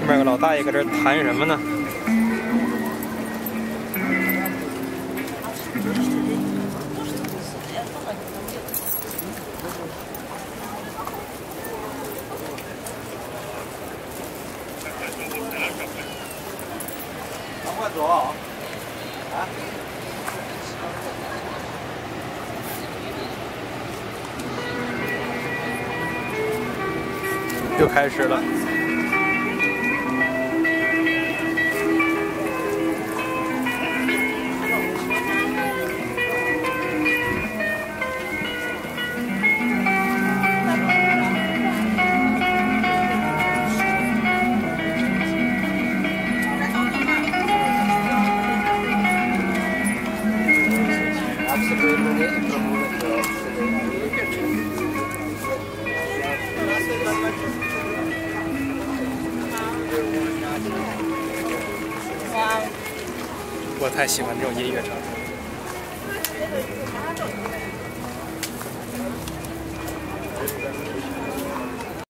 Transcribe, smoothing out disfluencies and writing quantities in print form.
前面有个老大爷搁这弹什么呢？ 往快走啊！ 又开始了。我太喜欢这种音乐场。